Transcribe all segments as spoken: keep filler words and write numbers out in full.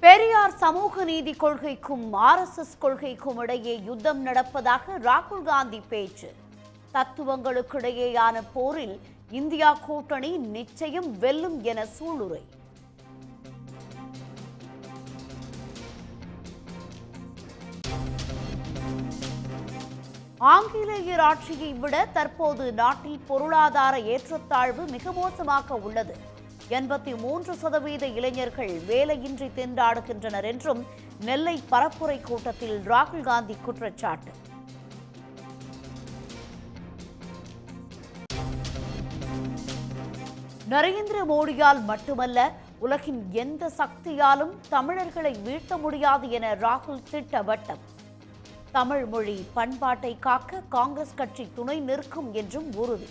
பெரியார் சமூக நீதி கொள்கைக்கும் ஆர்எஸ்எஸ் கொள்கைக்கும் இடையே யுத்தம் நடப்பதாக ராகுல் காந்தி பேச்சு. தத்துவங்களுக்கிடையேயான போரில் இந்தியா கூட்டணி நிச்சயம் வெல்லும் என சூளுரை. ஆங்கிலேயர் ஆட்சியை விட தற்போது நாட்டில் பொருளாதார ஏற்றத்தாழ்வு மிக மோசமாக உள்ளது. எண்பத்தி மூன்று சதவீத இளைஞர்கள் வேலையின்றி திண்டாடுகின்றனர் என்றும் நெல்லை பரப்புரை கூட்டத்தில் ராகுல் காந்தி குற்றச்சாட்டு. நரேந்திர மோடியால் மட்டுமல்ல, உலகின் எந்த சக்தியாலும் தமிழர்களை வீழ்த்த முடியாது என ராகுல் திட்டவட்டம். தமிழ் மொழி பண்பாட்டை காக்க காங்கிரஸ் கட்சி துணை நிற்கும் என்றும் உறுதி.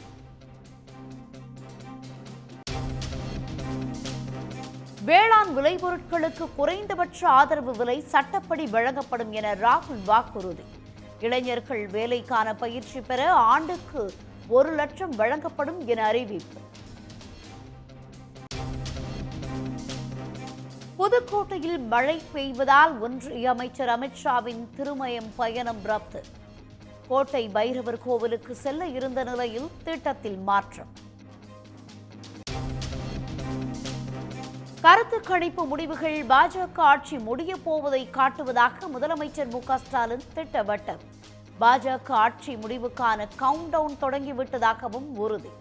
வேளாண் விளைபொருட்களுக்கு குறைந்தபட்ச ஆதரவு விலை சட்டப்படி வழங்கப்படும் என ராகுல் வாக்குறுதி. இளைஞர்கள் வேலைக்கான பயிற்சி பெற ஆண்டுக்கு ஒரு லட்சம் வழங்கப்படும் என அறிவிப்பு. புதுக்கோட்டையில் மழை பெய்வதால் ஒன்றிய அமைச்சர் அமித்ஷாவின் திருமயம் பயணம் ரத்து. கோட்டை பைரவர் கோவிலுக்கு செல்ல இருந்த நிலையில் திட்டத்தில் மாற்றம். கருத்து கணிப்பு முடிவுகள் பாஜக ஆட்சி முடிய போவதை காட்டுவதாக முதலமைச்சர் மு க ஸ்டாலின் திட்டவட்டம். பாஜக ஆட்சி முடிவுக்கான கவுண்ட் டவுன் தொடங்கிவிட்டதாகவும் உறுதி.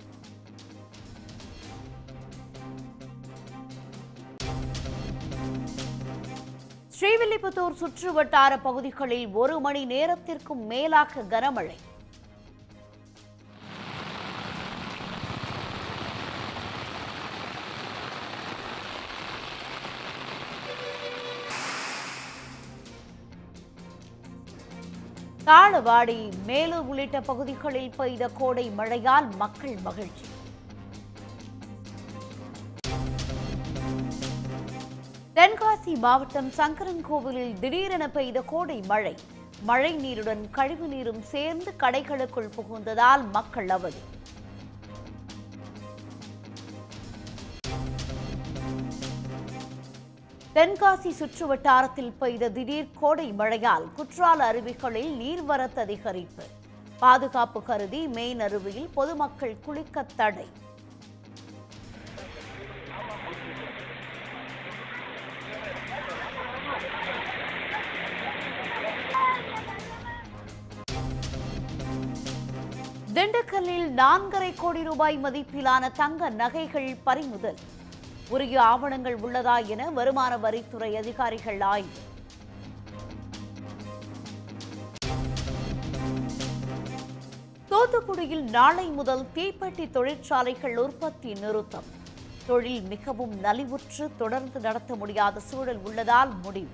ஸ்ரீவில்லிபுத்தூர் சுற்றுவட்டார பகுதிகளில் ஒரு மணி நேரத்திற்கும் மேலாக கனமழை. தாளவாடி, மேலூர் உள்ளிட்ட பகுதிகளில் பெய்த கோடை மழையால் மக்கள் மகிழ்ச்சி. தென்காசி மாவட்டம் சங்கரன்கோவிலில் திடீரென பெய்த கோடை மழை. மழை நீருடன் கழிவு நீரும் சேர்ந்து கடைகளுக்குள் புகுந்ததால் மக்கள் அவதி. தென்காசி சுற்றுவட்டாரத்தில் பெய்த திடீர் கோடை மழையால் குற்றால அருவிகளில் நீர்வரத்து அதிகரிப்பு. பாதுகாப்பு கருதி மெயின் அருவியில் பொதுமக்கள் குளிக்க தடை. திண்டுக்கல்லில் நான்கரை கோடி ரூபாய் மதிப்பிலான தங்க நகைகள் பறிமுதல். உரிய ஆவணங்கள் உள்ளதா என வருமான வரித்துறை அதிகாரிகள் ஆய்வு. தூத்துக்குடியில் நாளை முதல் தீப்பெட்டி தொழிற்சாலைகள் உற்பத்தி நிறுத்தம். தொழில் மிகவும் நலிவுற்று தொடர்ந்து நடத்த முடியாத சூழல் உள்ளதால் முடிவு.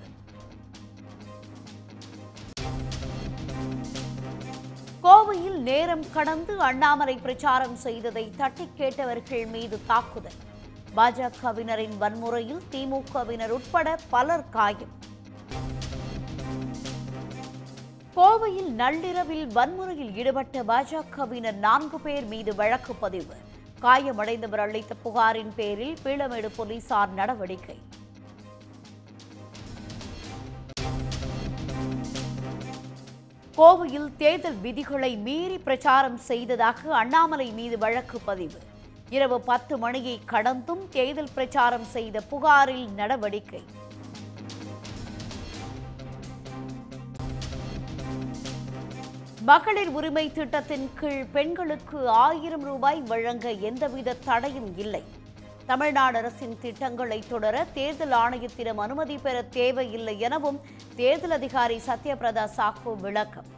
கோவையில் நேரம் கடந்து அண்ணாமலை பிரச்சாரம் செய்ததை தட்டி கேட்டவர்கள் மீது தாக்குதல். பாஜகவினரின் வன்முறையில் திமுகவினர் உட்பட பலர் காயம். கோவையில் நள்ளிரவில் வன்முறையில் ஈடுபட்ட பாஜகவினர் நான்கு பேர் மீது வழக்கு பதிவு. காயமடைந்தவர் அளித்த புகாரின் பேரில் பீளமேடு போலீசார் நடவடிக்கை. கோவையில் தேர்தல் விதிகளை மீறி பிரச்சாரம் செய்ததாக அண்ணாமலை மீது வழக்கு பதிவு. இரவு பத்து மணியை கடந்தும் தேர்தல் பிரச்சாரம் செய்த புகாரில் நடவடிக்கை. மகளிர் உரிமை திட்டத்தின் கீழ் பெண்களுக்கு ஆயிரம் ரூபாய் வழங்க எந்தவித தடையும் இல்லை. தமிழ்நாடு அரசின் திட்டங்களை தொடர தேர்தல் ஆணையத்திடம் அனுமதி பெற தேவையில்லை எனவும் தேர்தல் அதிகாரி சத்யபிரதா சாஹூ விளக்கம்.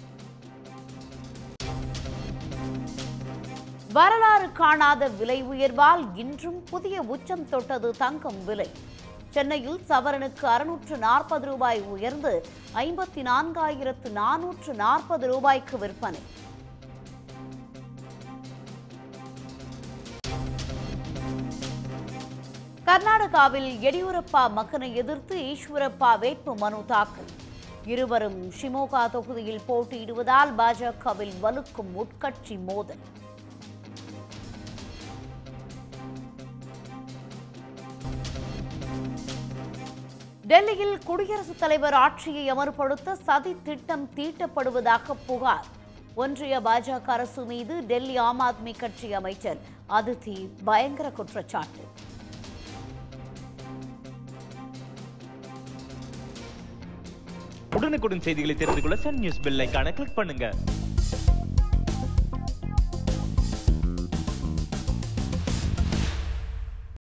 வரலாறு காணாத விலை உயர்வால் இன்றும் புதிய உச்சம் தொட்டது தங்கம் விலை. சென்னையில் சவரனுக்கு அறுநூற்று நாற்பது ரூபாய் உயர்ந்து ஐம்பத்தி நான்காயிரத்து நானூற்று நாற்பது ரூபாய்க்கு விற்பனை. கர்நாடகாவில் எடியூரப்பா மகனை எதிர்த்து ஈஸ்வரப்பா வேட்பு மனு தாக்கல். இருவரும் ஷிமோகா தொகுதியில் போட்டியிடுவதால் பாஜகவில் வலுக்கும் உட்கட்சி மோதல். டெல்லியில் குடியரசுத் தலைவர் ஆட்சியை அமல்படுத்த சதி திட்டம் தீட்டப்படுவதாக புகார். ஒன்றிய பாஜக அரசு மீது டெல்லி ஆம் ஆத்மி கட்சி அமைச்சர் அதிதி பயங்கர குற்றச்சாட்டு. உடனுக்குடன் செய்திகளை தெரிந்து கொள்ள சன் நியூஸ் பெல் ஐகானை கிளிக் பண்ணுங்க.